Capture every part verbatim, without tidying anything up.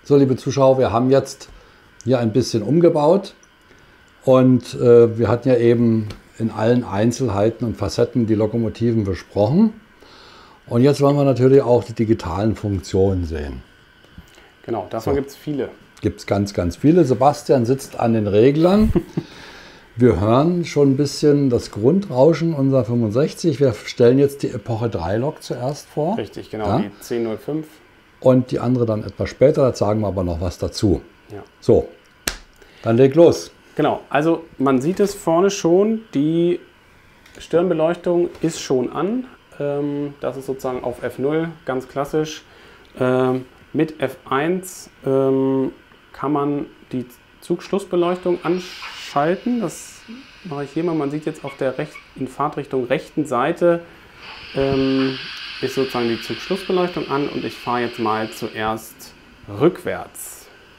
So, liebe Zuschauer, wir haben jetzt hier ein bisschen umgebaut und äh, wir hatten ja eben in allen Einzelheiten und Facetten die Lokomotiven besprochen. Und jetzt wollen wir natürlich auch die digitalen Funktionen sehen. Genau, davon so. gibt es viele. Gibt es ganz, ganz viele. Sebastian sitzt an den Reglern. Wir hören schon ein bisschen das Grundrauschen unserer fünfundsechzig. Wir stellen jetzt die Epoche drei Lok zuerst vor. Richtig, genau, ja? die zehn null fünf. Und die andere dann etwas später, da sagen wir aber noch was dazu. Ja. So, dann leg los. Genau, also man sieht es vorne schon, die Stirnbeleuchtung ist schon an. Das ist sozusagen auf F null, ganz klassisch. Mit F eins kann man die Zugschlussbeleuchtung anschalten. Das mache ich hier mal. Man sieht jetzt auf der Rech in Fahrtrichtung rechten Seite ist sozusagen die Zugschlussbeleuchtung an und ich fahre jetzt mal zuerst rückwärts.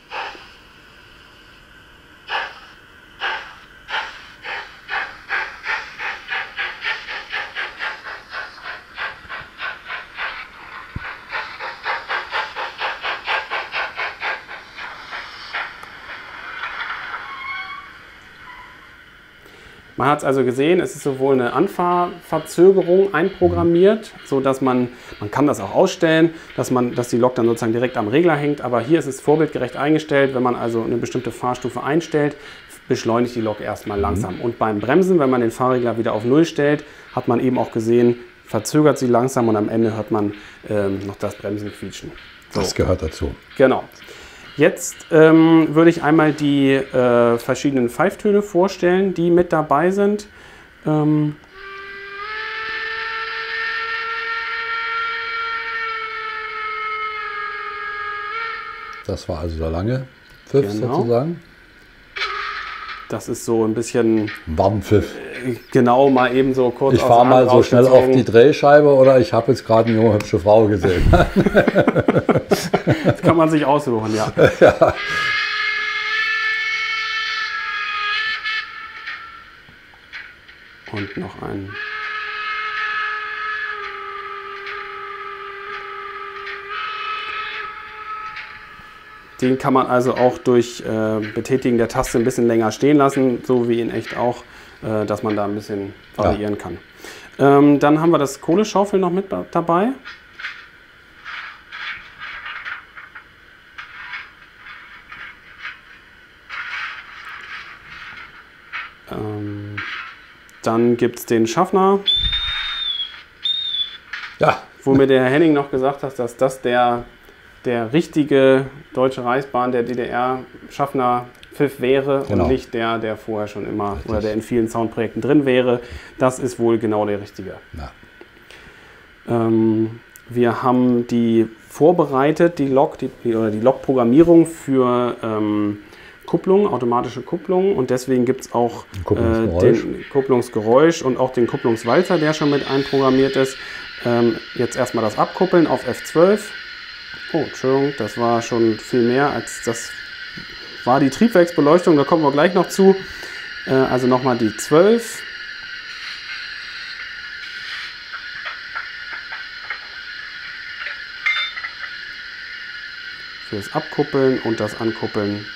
Man hat es also gesehen, es ist sowohl eine Anfahrverzögerung einprogrammiert, so dass man, man kann das auch ausstellen, dass, man, dass die Lok dann sozusagen direkt am Regler hängt, aber hier ist es vorbildgerecht eingestellt. Wenn man also eine bestimmte Fahrstufe einstellt, beschleunigt die Lok erstmal langsam. Und beim Bremsen, wenn man den Fahrregler wieder auf Null stellt, hat man eben auch gesehen, verzögert sie langsam und am Ende hört man ähm, noch das Bremsen quietschen. So. Das gehört dazu. Genau. Jetzt ähm, würde ich einmal die äh, verschiedenen Pfeiftöne vorstellen, die mit dabei sind. Ähm das war also der lange Pfiff genau. sozusagen. Das ist so ein bisschen Warmpfiff. Äh, genau, mal eben so kurz. Ich fahre mal so schnell auf die Drehscheibe oder ich habe jetzt gerade eine junge hübsche Frau gesehen. Das kann man sich aussuchen, ja. Ja. Und noch ein. Den kann man also auch durch äh, Betätigen der Taste ein bisschen länger stehen lassen, so wie in echt auch, äh, dass man da ein bisschen variieren ja. kann. Ähm, dann haben wir das Kohleschaufeln noch mit dabei. Ähm, dann gibt es den Schaffner. Ja. Wo mir der Herr Henning noch gesagt hat, dass das der der richtige Deutsche Reichsbahn, der D D R-Schaffner-Pfiff wäre genau. Und nicht der, der vorher schon immer Richtig. Oder der in vielen Soundprojekten drin wäre. Das ist wohl genau der richtige. Ja. Ähm, wir haben die vorbereitet, die Lok, die, oder die Lok-Programmierung für ähm, Kupplung, automatische Kupplung und deswegen gibt es auch Kupplungsgeräusch. Äh, den Kupplungsgeräusch und auch den Kupplungswalzer, der schon mit einprogrammiert ist. Ähm, jetzt erstmal das Abkuppeln auf F zwölf. Oh, Entschuldigung, das war schon viel mehr als das war die Triebwerksbeleuchtung, da kommen wir gleich noch zu. Äh, also nochmal die zwölf. Fürs Abkuppeln und das Ankuppeln.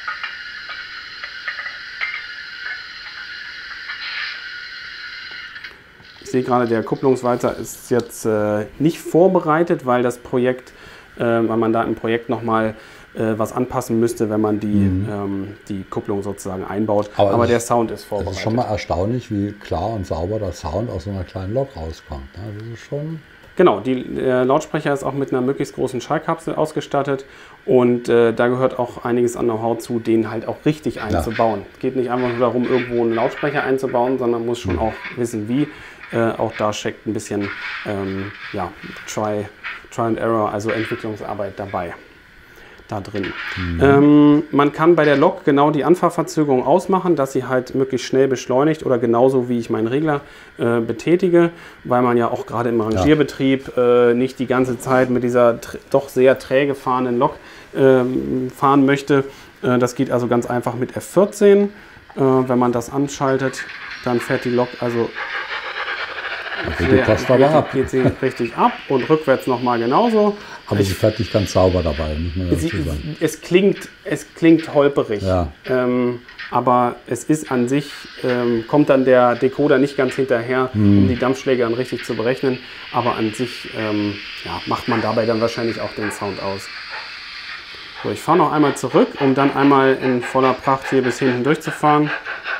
Ich sehe gerade, der Kupplungswalzer ist jetzt äh, nicht vorbereitet, weil das Projekt äh, weil man da im Projekt nochmal äh, was anpassen müsste, wenn man die, mhm. ähm, die Kupplung sozusagen einbaut. Aber, Aber der Sound ist vorbereitet. Es ist schon mal erstaunlich, wie klar und sauber der Sound aus so einer kleinen Lok rauskommt. Ja, das ist schon genau, die äh, Lautsprecher ist auch mit einer möglichst großen Schallkapsel ausgestattet und äh, da gehört auch einiges an Know-how zu, den halt auch richtig einzubauen. Es geht nicht einfach nur darum, irgendwo einen Lautsprecher einzubauen, sondern man muss schon mhm. auch wissen, wie. Äh, auch da steckt ein bisschen ähm, ja, Try, Try and Error, also Entwicklungsarbeit dabei, da drin. Mhm. Ähm, man kann bei der Lok genau die Anfahrverzögerung ausmachen, dass sie halt möglichst schnell beschleunigt oder genauso wie ich meinen Regler äh, betätige, weil man ja auch gerade im Rangierbetrieb äh, nicht die ganze Zeit mit dieser doch sehr träge fahrenden Lok äh, fahren möchte. Äh, das geht also ganz einfach mit F vierzehn. Äh, wenn man das anschaltet, dann fährt die Lok also Die passt aber ab. Geht sie richtig ab und rückwärts nochmal genauso. Aber sie fährt nicht ganz sauber dabei, muss man dazu Sie, sagen. es, klingt, es klingt holperig, Ja. ähm, aber es ist an sich, ähm, kommt dann der Decoder nicht ganz hinterher, um die Dampfschläge dann richtig zu berechnen. Aber an sich ähm, ja, macht man dabei dann wahrscheinlich auch den Sound aus. So, ich fahre noch einmal zurück, um dann einmal in voller Pracht hier bis hinten durchzufahren.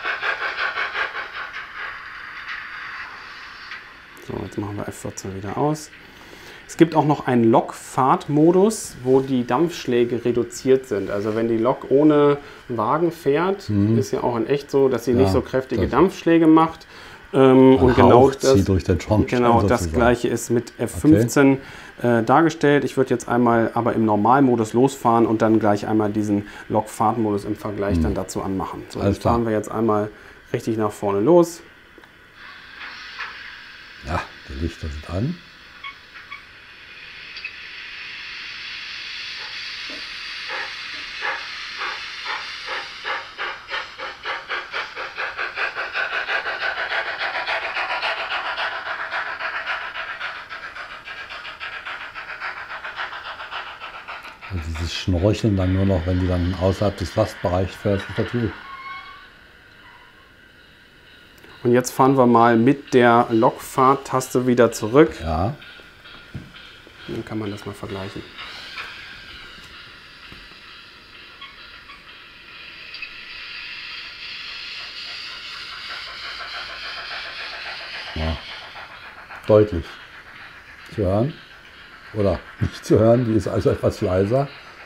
So, jetzt machen wir F vierzehn wieder aus. Es gibt auch noch einen Lokfahrtmodus, wo die Dampfschläge reduziert sind. Also wenn die Lok ohne Wagen fährt, mhm. ist ja auch in echt so, dass sie ja, nicht so kräftige Dampfschläge macht. Ähm, und genau das, durch den genau das gleiche ist mit F fünfzehn okay. äh, dargestellt. Ich würde jetzt einmal aber im Normalmodus losfahren und dann gleich einmal diesen Lokfahrtmodus im Vergleich mhm. dann dazu anmachen. So, dann fahren wir jetzt einmal richtig nach vorne los. Ja, die Lichter sind an. Und dieses Schnorcheln dann nur noch, wenn die dann außerhalb des Lastbereichs fährt, ist natürlich. Und jetzt fahren wir mal mit der Lokfahrttaste wieder zurück. Ja. Dann kann man das mal vergleichen. Ja. Deutlich zu hören. Oder nicht zu hören, die ist also etwas leiser.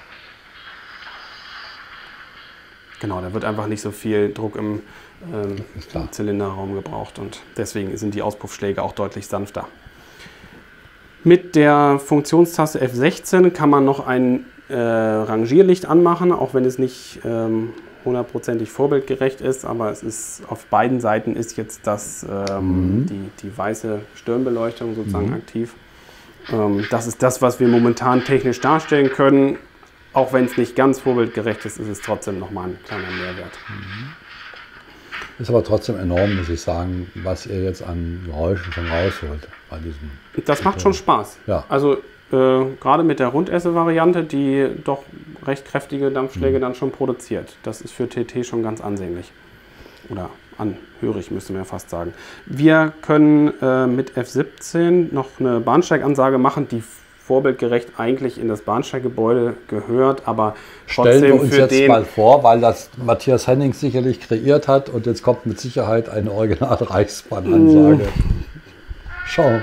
Genau, da wird einfach nicht so viel Druck im, ähm, im Zylinderraum gebraucht und deswegen sind die Auspuffschläge auch deutlich sanfter. Mit der Funktionstaste F sechzehn kann man noch ein äh, Rangierlicht anmachen, auch wenn es nicht ähm, hundertprozentig vorbildgerecht ist, aber es ist auf beiden Seiten ist jetzt das, ähm, mhm. die, die weiße Stirnbeleuchtung sozusagen mhm. aktiv. Ähm, das ist das, was wir momentan technisch darstellen können. Auch wenn es nicht ganz vorbildgerecht ist, ist es trotzdem nochmal ein kleiner Mehrwert. Ist aber trotzdem enorm, muss ich sagen, was ihr jetzt an Geräuschen schon rausholt bei diesem. Das macht schon Spaß. Ja. Also äh, gerade mit der Rundesse-Variante, die doch recht kräftige Dampfschläge mhm. dann schon produziert. Das ist für T T schon ganz ansehnlich. Oder anhörig, müsste man ja fast sagen. Wir können äh, mit F siebzehn noch eine Bahnsteigansage machen, die vorbildgerecht eigentlich in das Bahnsteiggebäude gehört, aber trotzdem stellen wir uns für jetzt den mal vor, weil das Matthias Henning sicherlich kreiert hat und jetzt kommt mit Sicherheit eine original Reichsbahn-Ansage. Mm. Schau.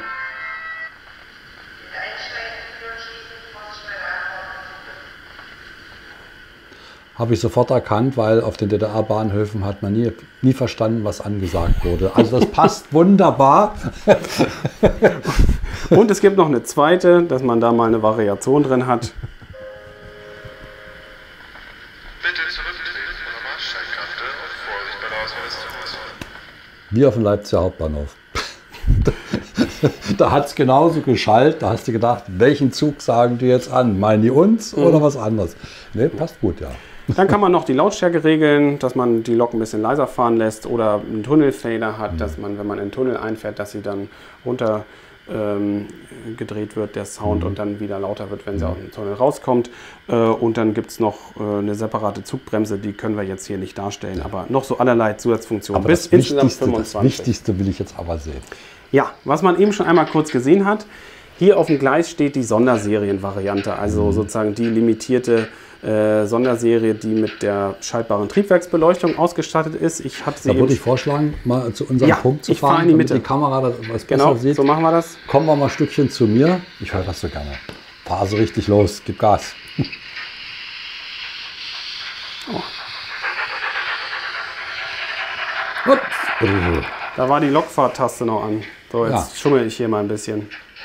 Habe ich sofort erkannt, weil auf den D D R-Bahnhöfen hat man nie, nie verstanden, was angesagt wurde. Also das passt wunderbar. Und es gibt noch eine zweite, dass man da mal eine Variation drin hat. Bitte zurücktreten von der Bahnsteigkante und Vorsicht bei der Auswahl des Zuges. Wie auf dem Leipziger Hauptbahnhof. Da hat es genauso geschallt, da hast du gedacht, welchen Zug sagen die jetzt an? Meinen die uns mhm. oder was anderes? Ne, passt gut, ja. Dann kann man noch die Lautstärke regeln, dass man die Lok ein bisschen leiser fahren lässt oder einen Tunnelfader hat, mhm. dass man, wenn man in den Tunnel einfährt, dass sie dann runter ähm, gedreht wird, der Sound, mhm. und dann wieder lauter wird, wenn sie mhm. aus dem Tunnel rauskommt. Äh, und dann gibt es noch äh, eine separate Zugbremse, die können wir jetzt hier nicht darstellen, aber noch so allerlei Zusatzfunktionen. Aber bis das insgesamt Wichtigste, fünfundzwanzig. Das Wichtigste will ich jetzt aber sehen. Ja, was man eben schon einmal kurz gesehen hat, hier auf dem Gleis steht die Sonderserienvariante, also mhm. sozusagen die limitierte äh, Sonderserie, die mit der schaltbaren Triebwerksbeleuchtung ausgestattet ist. Ich hatte sie da würde ich vorschlagen, mal zu unserem ja, Punkt zu ich fahren, fahr in die Mitte. damit die Kamera das was genau, besser sieht. So machen wir das. Kommen wir mal ein Stückchen zu mir. Ich höre das so gerne. Fahr so richtig los, gib Gas. Oh. Ups. Da war die Lokfahrttaste noch an. So, jetzt ja. schummel ich hier mal ein bisschen.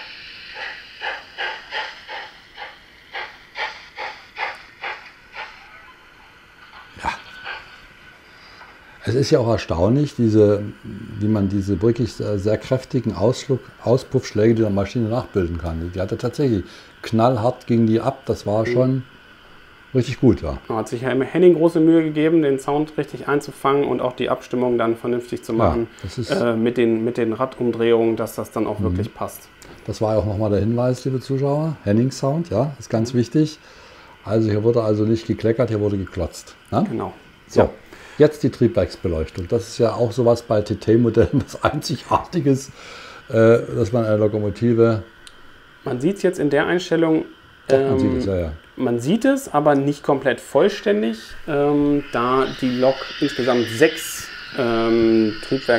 Ja. Es ist ja auch erstaunlich, diese, wie man diese wirklich sehr, sehr kräftigen Ausflug, Auspuffschläge dieser Maschine nachbilden kann. Die hatte tatsächlich knallhart, ging die ab. Das war schon richtig gut, ja. Da hat sich Henning große Mühe gegeben, den Sound richtig einzufangen und auch die Abstimmung dann vernünftig zu machen, ja, das ist äh, mit, den, mit den Radumdrehungen, dass das dann auch mhm. wirklich passt. Das war auch nochmal der Hinweis, liebe Zuschauer. Henning Sound, ja, ist ganz mhm. wichtig. Also hier wurde also nicht gekleckert, hier wurde geklotzt. Ja? Genau. So, ja. Jetzt die Triebwerksbeleuchtung. Das ist ja auch sowas bei T T-Modellen, was Einzigartiges, äh, dass man eine Lokomotive... Man sieht es jetzt in der Einstellung, Doch, ähm, man sieht es, ja, ja. Man sieht es, aber nicht komplett vollständig, ähm, da die Lok insgesamt sechs ähm,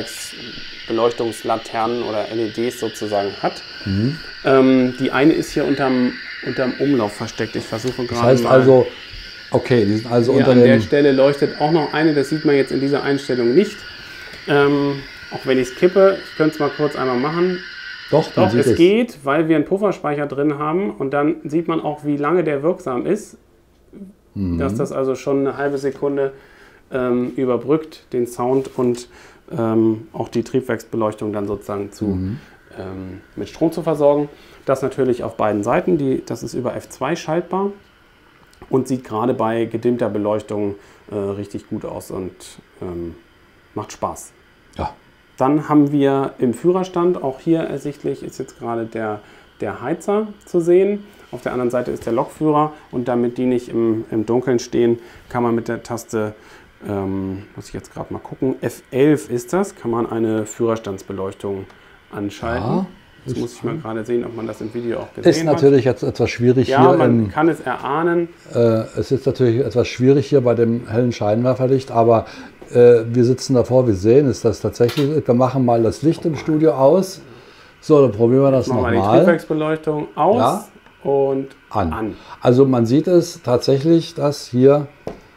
Triebwerksbeleuchtungslaternen oder L E Ds sozusagen hat. Mhm. Ähm, die eine ist hier unterm, unterm Umlauf versteckt. Ich versuche gerade Das heißt mal, also, okay, die sind also hier unter an dem... der Stelle leuchtet auch noch eine, das sieht man jetzt in dieser Einstellung nicht. Ähm, auch wenn ich es kippe, ich könnte es mal kurz einmal machen. Doch, man Doch, sieht es, es geht, weil wir einen Pufferspeicher drin haben und dann sieht man auch, wie lange der wirksam ist. Mhm. Dass das also schon eine halbe Sekunde ähm, überbrückt, den Sound und ähm, auch die Triebwerksbeleuchtung dann sozusagen zu, mhm. ähm, mit Strom zu versorgen. Das natürlich auf beiden Seiten, die, das ist über F zwei schaltbar und sieht gerade bei gedimmter Beleuchtung äh, richtig gut aus und ähm, macht Spaß. Ja. Dann haben wir im Führerstand, auch hier ersichtlich, ist jetzt gerade der, der Heizer zu sehen. Auf der anderen Seite ist der Lokführer und damit die nicht im, im Dunkeln stehen, kann man mit der Taste, ähm, muss ich jetzt gerade mal gucken, F elf ist das, kann man eine Führerstandsbeleuchtung anschalten. Ja, jetzt muss ich mal gerade sehen, ob man das im Video auch gesehen hat. Ist natürlich jetzt etwas schwierig ja, hier. Ja, man im, kann es erahnen. Äh, es ist natürlich etwas schwierig hier bei dem hellen Scheinwerferlicht, aber äh, wir sitzen davor, wir sehen, ist das tatsächlich, wir machen mal das Licht im Studio aus. So, dann probieren wir das nochmal. Machen wir die Triebwerksbeleuchtung aus ja? und an. an. Also man sieht es tatsächlich, dass hier,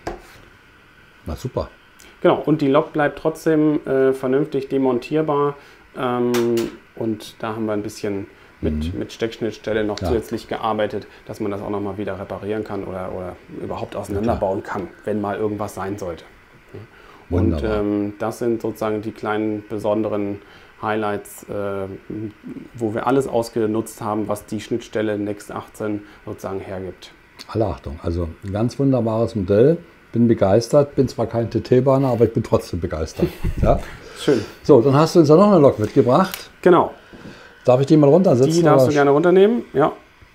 na super. Genau, und die Lok bleibt trotzdem äh, vernünftig demontierbar. Ähm, und da haben wir ein bisschen mit, mhm. mit Steckschnittstelle noch ja. zusätzlich gearbeitet, dass man das auch nochmal wieder reparieren kann oder, oder überhaupt auseinanderbauen kann, wenn mal irgendwas sein sollte. Und ähm, das sind sozusagen die kleinen besonderen Highlights, äh, wo wir alles ausgenutzt haben, was die Schnittstelle Next achtzehn sozusagen hergibt. Alle Achtung, also ein ganz wunderbares Modell. Bin begeistert, bin zwar kein T T-Bahner, aber ich bin trotzdem begeistert. Ja? Schön. So, dann hast du uns ja noch eine Lok mitgebracht. Genau. Darf ich die mal runtersetzen? Die darfst du gerne runternehmen, ja.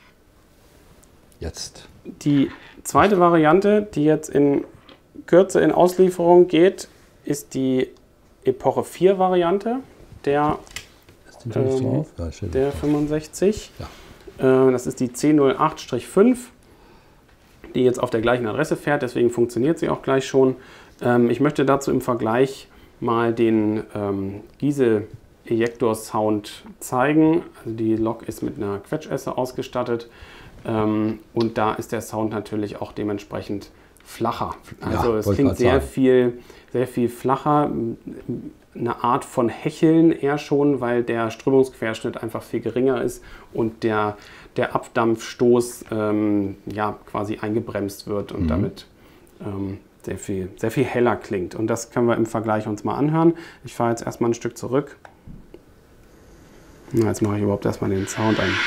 Jetzt. Die zweite Variante, die jetzt in Kürze in Auslieferung geht, ist die Epoche vier Variante der, ähm, ja, der fünfundsechzig. Ja. Äh, das ist die C null acht fünf, die jetzt auf der gleichen Adresse fährt, deswegen funktioniert sie auch gleich schon. Ähm, ich möchte dazu im Vergleich mal den ähm, Giese Ejector Sound zeigen. Also die Lok ist mit einer Quetschesse ausgestattet ähm, und da ist der Sound natürlich auch dementsprechend flacher. Also ja, es klingt sehr viel, sehr viel flacher, eine Art von Hecheln eher schon, weil der Strömungsquerschnitt einfach viel geringer ist und der, der Abdampfstoß ähm, ja, quasi eingebremst wird und mhm. damit ähm, sehr viel, sehr viel heller klingt. Und das können wir im Vergleich uns mal anhören. Ich fahre jetzt erstmal ein Stück zurück. Na, jetzt mache ich überhaupt erstmal den Sound an.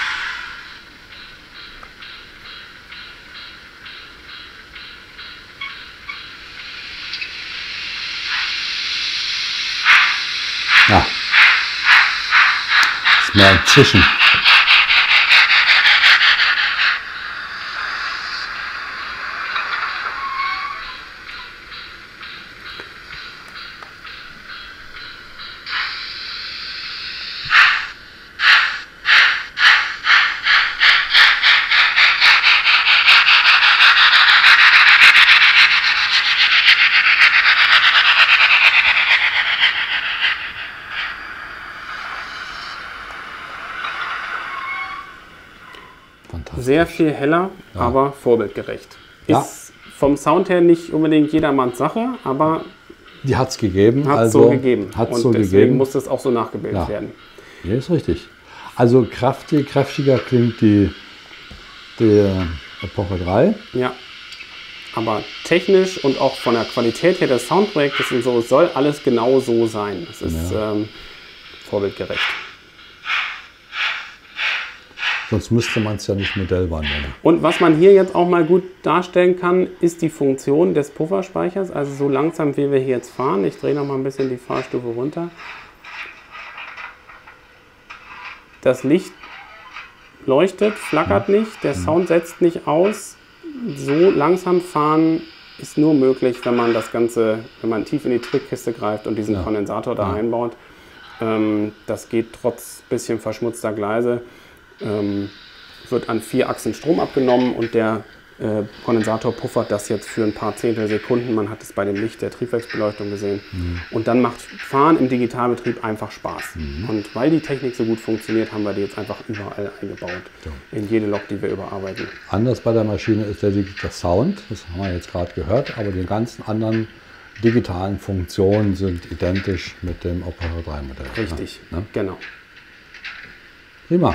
Ja. Ist mehr ein Zischen. Sehr viel heller, ja. aber vorbildgerecht. Ja. Ist vom Sound her nicht unbedingt jedermanns Sache, aber die hat es gegeben. Hat es also, so gegeben. Hat's und so deswegen gegeben. muss das auch so nachgebildet ja. werden. Ja, ist richtig. Also kraftig, kräftiger klingt die, die Epoche drei. Ja, aber technisch und auch von der Qualität her des Soundprojektes und so soll alles genau so sein. Es ist ja. ähm, vorbildgerecht. Sonst müsste man es ja nicht Modellbahn nennen. Und was man hier jetzt auch mal gut darstellen kann, ist die Funktion des Pufferspeichers. Also so langsam, wie wir hier jetzt fahren. Ich drehe noch mal ein bisschen die Fahrstufe runter. Das Licht leuchtet, flackert nicht, der Sound setzt nicht aus. So langsam fahren ist nur möglich, wenn man das Ganze, wenn man tief in die Trickkiste greift und diesen Ja. Kondensator da Ja. einbaut. Ähm, das geht trotz bisschen verschmutzter Gleise. Ähm, wird an vier Achsen Strom abgenommen und der äh, Kondensator puffert das jetzt für ein paar Zehntelsekunden. Man hat es bei dem Licht der Triebwerksbeleuchtung gesehen. Mhm. Und dann macht Fahren im Digitalbetrieb einfach Spaß. Mhm. Und weil die Technik so gut funktioniert, haben wir die jetzt einfach überall eingebaut. Ja. In jede Lok, die wir überarbeiten. Anders bei der Maschine ist der, der Sound, das haben wir jetzt gerade gehört, aber die ganzen anderen digitalen Funktionen sind identisch mit dem Opera drei Modell. Richtig, ja, ne? Genau. Prima.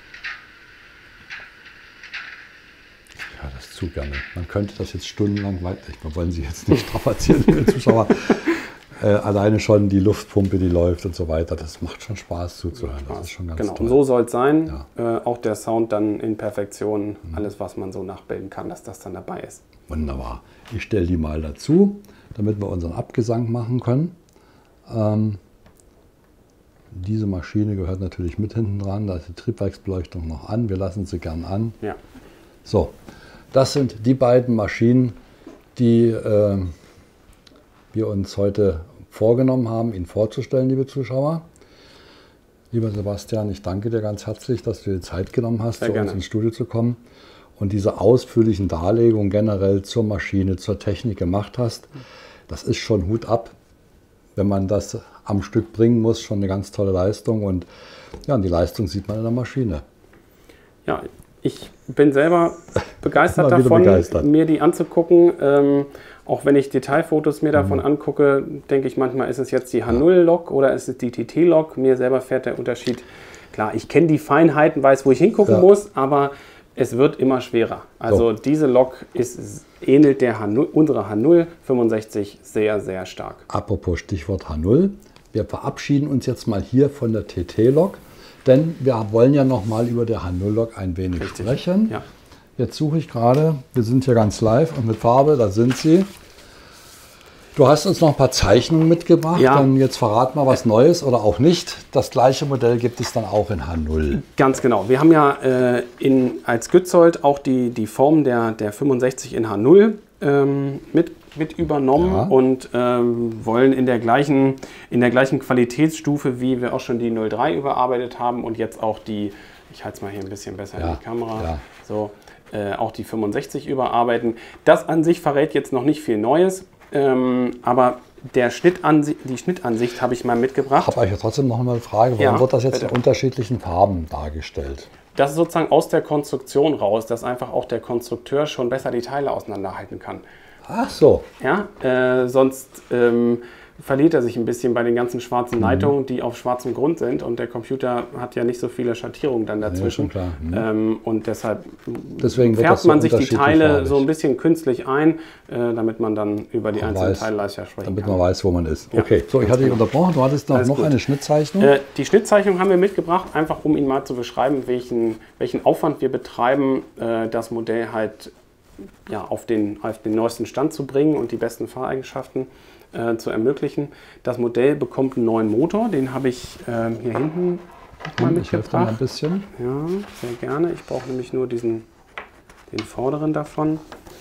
Ja, das zu gerne. Man könnte das jetzt stundenlang weiter, wir wollen Sie jetzt nicht strapazieren, liebe Zuschauer. Äh, alleine schon die Luftpumpe, die läuft und so weiter, das macht schon Spaß zuzuhören. Spaß. Das ist schon ganz genau. toll. Und so soll es sein. Ja. Äh, auch der Sound dann in Perfektion, mhm. alles was man so nachbilden kann, dass das dann dabei ist. Wunderbar. Ich stelle die mal dazu, damit wir unseren Abgesang machen können. Ähm, diese Maschine gehört natürlich mit hinten dran, da ist die Triebwerksbeleuchtung noch an, wir lassen sie gern an. Ja. So, das sind die beiden Maschinen, die äh, wir uns heute vorgenommen haben, Ihnen vorzustellen, liebe Zuschauer. Lieber Sebastian, ich danke dir ganz herzlich, dass du dir Zeit genommen hast, Sehr zu gerne. uns ins Studio zu kommen und diese ausführlichen Darlegungen generell zur Maschine, zur Technik gemacht hast. Das ist schon Hut ab, wenn man das am Stück bringen muss, schon eine ganz tolle Leistung. Und ja, und die Leistung sieht man in der Maschine. Ja, ich bin selber begeistert Immer wieder davon, begeistert. mir die anzugucken. Ähm, auch wenn ich Detailfotos mir davon mhm. angucke, denke ich manchmal, ist es jetzt die H null Lok oder ist es die T T-Lok? Mir selber fährt der Unterschied. Klar, ich kenne die Feinheiten, weiß, wo ich hingucken Ja. muss, aber es wird immer schwerer. Also So. diese Lok ist, ähnelt der H null, unserer H null fünfundsechzig sehr, sehr stark. Apropos Stichwort H null. Wir verabschieden uns jetzt mal hier von der T T-Lok, denn wir wollen ja noch mal über der H null Lok ein wenig Richtig. sprechen. Ja. Jetzt suche ich gerade, wir sind hier ganz live und mit Farbe, da sind sie. Du hast uns noch ein paar Zeichnungen mitgebracht, Ja. dann jetzt verrat mal was Neues oder auch nicht. Das gleiche Modell gibt es dann auch in H null. Ganz genau. Wir haben ja äh, in, als Gützold auch die, die Form der, der fünfundsechzig in H null ähm, mit, mit übernommen Ja. und ähm, wollen in der, gleichen, in der gleichen Qualitätsstufe, wie wir auch schon die null drei überarbeitet haben und jetzt auch die, ich halte es mal hier ein bisschen besser Ja. in die Kamera, Ja. so, äh, auch die fünfundsechzig überarbeiten. Das an sich verrät jetzt noch nicht viel Neues, ähm, aber der Schnittansi die Schnittansicht habe ich mal Ich mitgebracht. habe euch ja trotzdem noch mal eine Frage, warum Ja, wird das jetzt bitte. in unterschiedlichen Farben dargestellt? Das ist sozusagen aus der Konstruktion raus, dass einfach auch der Konstrukteur schon besser die Teile auseinanderhalten kann. Ach so, Ja, äh, sonst ähm, verliert er sich ein bisschen bei den ganzen schwarzen Mhm. Leitungen, die auf schwarzem Grund sind. Und der Computer hat ja nicht so viele Schattierungen dann dazwischen. schon klar. Mhm. Ähm, und deshalb Deswegen wird das färbt so man sich die unterschiedlich Teile farbig. so ein bisschen künstlich ein, äh, damit man dann über die Man einzelnen weiß, Teile leichter sprechen damit kann. man weiß, wo man ist. Ja, Okay, so, ich ganz hatte dich genau. unterbrochen. Du hattest noch, Alles noch gut. eine Schnittzeichnung. Äh, die Schnittzeichnung haben wir mitgebracht, einfach um Ihnen mal zu beschreiben, welchen, welchen Aufwand wir betreiben, äh, das Modell halt ja, auf, den, auf den neuesten Stand zu bringen und die besten Fahreigenschaften äh, zu ermöglichen. Das Modell bekommt einen neuen Motor, den habe ich äh, hier hinten mal Ich helfe dir mal ein mitgebracht. bisschen. Ja, sehr gerne. Ich brauche nämlich nur diesen, den vorderen davon.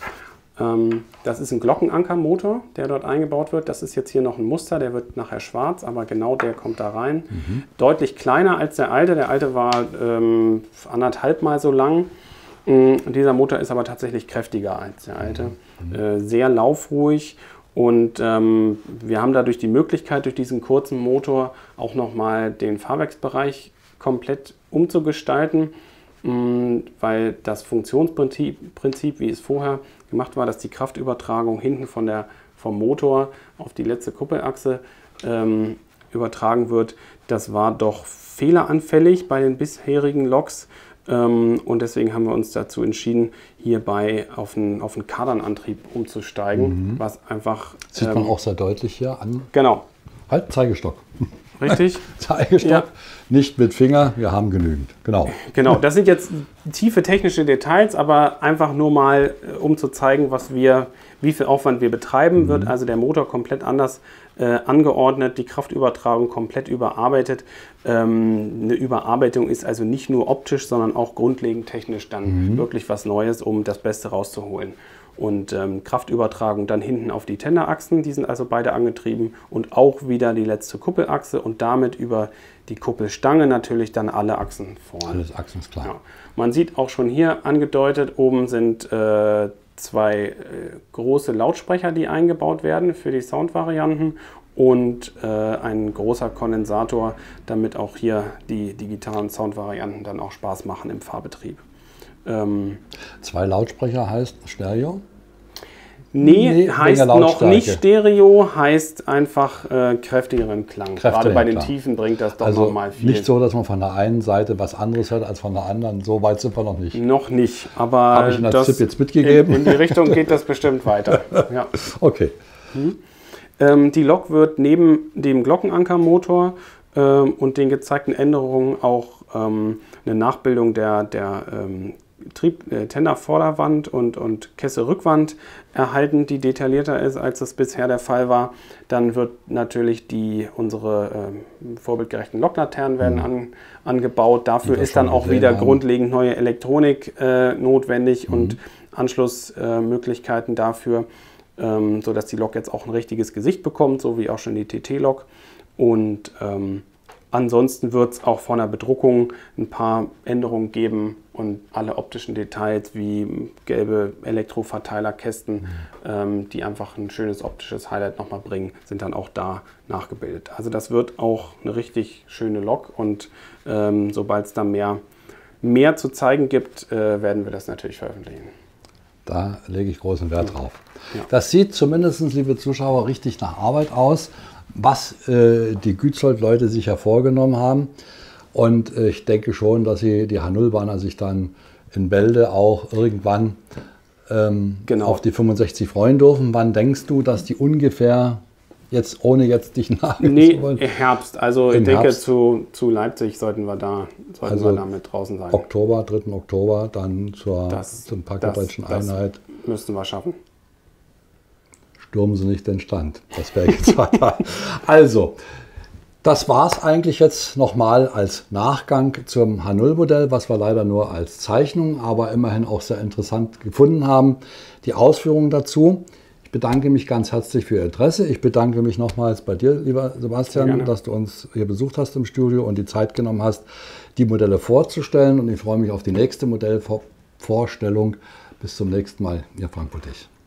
Ähm, das ist ein Glockenankermotor, der dort eingebaut wird. Das ist jetzt hier noch ein Muster, der wird nachher schwarz, aber genau der kommt da rein. Mhm. Deutlich kleiner als der alte. Der alte war ähm, anderthalb Mal so lang. Mm, Dieser Motor ist aber tatsächlich kräftiger als der alte. Mhm. Äh, sehr laufruhig. Und ähm, wir haben dadurch die Möglichkeit, durch diesen kurzen Motor auch nochmal den Fahrwerksbereich komplett umzugestalten, mh, weil das Funktionsprinzip, Prinzip, wie es vorher gemacht war, dass die Kraftübertragung hinten von der, vom Motor auf die letzte Kuppelachse ähm, übertragen wird, das war doch fehleranfällig bei den bisherigen Loks. Und deswegen haben wir uns dazu entschieden, hierbei auf einen, auf einen Kardanantrieb umzusteigen, Mhm. was einfach... Sieht ähm, man auch sehr deutlich hier an. Genau, Halt, Zeigestock. richtig? Zeigestock, ja. Nicht mit Finger, wir haben genügend. Genau. Genau, das sind jetzt tiefe technische Details, aber einfach nur mal, um zu zeigen, was wir, wie viel Aufwand wir betreiben, mhm. wird also der Motor komplett anders äh, angeordnet, die Kraftübertragung komplett überarbeitet. Ähm, eine Überarbeitung ist also nicht nur optisch, sondern auch grundlegend technisch dann mhm. wirklich was Neues, um das Beste rauszuholen. Und ähm, Kraftübertragung dann hinten auf die Tenderachsen, die sind also beide angetrieben und auch wieder die letzte Kuppelachse und damit über die Kuppelstange natürlich dann alle Achsen vorne. Alles Achsen ist klar. Ja. Man sieht auch schon hier angedeutet, oben sind äh, zwei äh, große Lautsprecher, die eingebaut werden für die Soundvarianten und äh, ein großer Kondensator, damit auch hier die digitalen Soundvarianten dann auch Spaß machen im Fahrbetrieb. Ähm, Zwei Lautsprecher heißt Stereo? Nee, nee heißt noch nicht Stereo, heißt einfach äh, kräftigeren Klang. Gerade bei den Klang. Tiefen bringt das doch also nochmal viel. Nicht so, dass man von der einen Seite was anderes hört als von der anderen. So weit sind wir noch nicht. Noch nicht, aber habe ich Ihnen als Tipp jetzt mitgegeben. In, in die Richtung geht das bestimmt weiter. Ja. Okay. Hm. Ähm, die Lok wird neben dem Glockenankermotor ähm, und den gezeigten Änderungen auch ähm, eine Nachbildung der, der ähm, Trieb, äh, Tendervorderwand und, und Kessel-Rückwand erhalten, die detaillierter ist, als das bisher der Fall war. Dann wird natürlich die, unsere äh, vorbildgerechten Loklaternen werden mhm. an, angebaut. Dafür ist dann auch wieder haben. grundlegend neue Elektronik äh, notwendig mhm. und Anschlussmöglichkeiten äh, dafür, ähm, sodass die Lok jetzt auch ein richtiges Gesicht bekommt, so wie auch schon die T T-Lok. Und ähm, ansonsten wird es auch von der Bedruckung ein paar Änderungen geben und alle optischen Details wie gelbe Elektroverteilerkästen, mhm. ähm, die einfach ein schönes optisches Highlight nochmal bringen, sind dann auch da nachgebildet. Also das wird auch eine richtig schöne Lok und ähm, sobald es da mehr, mehr zu zeigen gibt, äh, werden wir das natürlich veröffentlichen. Da lege ich großen Wert drauf. Ja. Das sieht zumindest, liebe Zuschauer, richtig nach Arbeit aus, was äh, die Gützold-Leute sich ja vorgenommen haben. Und äh, ich denke schon, dass sie die H null-Bahner sich dann in Bälde auch irgendwann ähm, genau. auf die fünfundsechzig freuen dürfen. Wann denkst du, dass die ungefähr, jetzt ohne jetzt dich nageln nee, zu wollen? Herbst. Also ich denke, zu, zu Leipzig sollten wir da, sollten also wir da mit draußen sein. Oktober, dritten Oktober, dann zur, das, zum Parkdeutschen Einheit. Das müssten wir schaffen. Stürmen Sie nicht den Stand. Das wäre jetzt fatal. Also, das war es eigentlich jetzt nochmal als Nachgang zum H null-Modell, was wir leider nur als Zeichnung, aber immerhin auch sehr interessant gefunden haben. Die Ausführungen dazu. Ich bedanke mich ganz herzlich für Ihr Interesse. Ich bedanke mich nochmals bei dir, lieber Sebastian, dass du uns hier besucht hast im Studio und die Zeit genommen hast, die Modelle vorzustellen. Und ich freue mich auf die nächste Modellvorstellung. Bis zum nächsten Mal, Ihr Frank Buttich.